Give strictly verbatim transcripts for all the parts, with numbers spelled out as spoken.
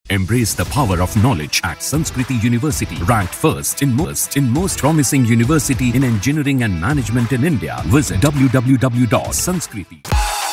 Embrace the power of knowledge at Sanskriti University, ranked first in most in most promising university in engineering and management in India. Visit w w w dot sanskriti.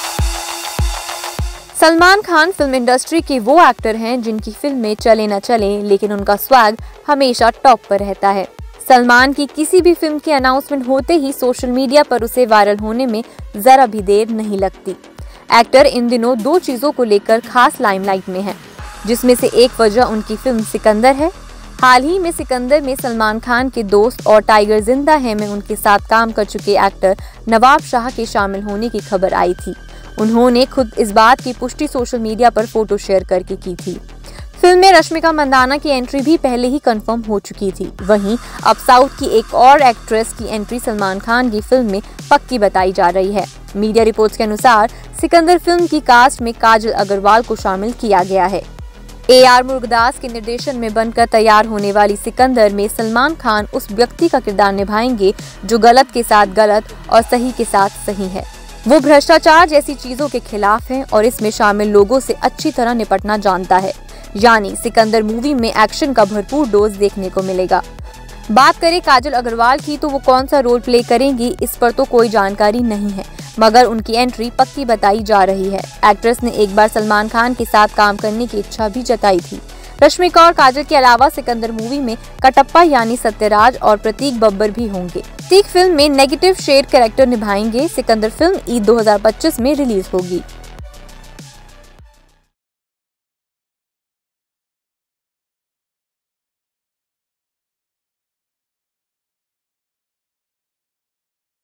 Salman Khan film industry के वो actor हैं जिनकी फिल्में चले न चले लेकिन उनका स्वैग हमेशा टॉप पर रहता है। सलमान की किसी भी फिल्म की अनाउंसमेंट होते ही सोशल मीडिया पर उसे वायरल होने में जरा भी देर नहीं लगती। एक्टर इन दिनों दो चीजों को लेकर खास लाइमलाइट में है, जिसमें से एक वजह उनकी फिल्म सिकंदर है। हाल ही में सिकंदर में सलमान खान के दोस्त और टाइगर जिंदा है में उनके साथ काम कर चुके एक्टर नवाब शाह के शामिल होने की खबर आई थी। उन्होंने खुद इस बात की पुष्टि सोशल मीडिया पर फोटो शेयर करके की थी। फिल्म में रश्मिका मंदाना की एंट्री भी पहले ही कंफर्म हो चुकी थी। वहीं अब साउथ की एक और एक्ट्रेस की एंट्री सलमान खान की फिल्म में पक्की बताई जा रही है। मीडिया रिपोर्ट्स के अनुसार सिकंदर फिल्म की कास्ट में काजल अग्रवाल को शामिल किया गया है। ए आर मुरुगदास के निर्देशन में बनकर तैयार होने वाली सिकंदर में सलमान खान उस व्यक्ति का किरदार निभाएंगे जो गलत के साथ गलत और सही के साथ सही है। वो भ्रष्टाचार जैसी चीजों के खिलाफ है और इसमें शामिल लोगों से अच्छी तरह निपटना जानता है। यानी सिकंदर मूवी में एक्शन का भरपूर डोज देखने को मिलेगा। बात करें काजल अग्रवाल की तो वो कौन सा रोल प्ले करेंगी इस पर तो कोई जानकारी नहीं है, मगर उनकी एंट्री पक्की बताई जा रही है। एक्ट्रेस ने एक बार सलमान खान के साथ काम करने की इच्छा भी जताई थी। रश्मिका और काजल के अलावा सिकंदर मूवी में कटप्पा यानी सत्यराज और प्रतीक बब्बर भी होंगे। प्रतीक फिल्म में नेगेटिव शेड कैरेक्टर निभाएंगे। सिकंदर फिल्म ईद दो हज़ार पच्चीस में रिलीज होगी।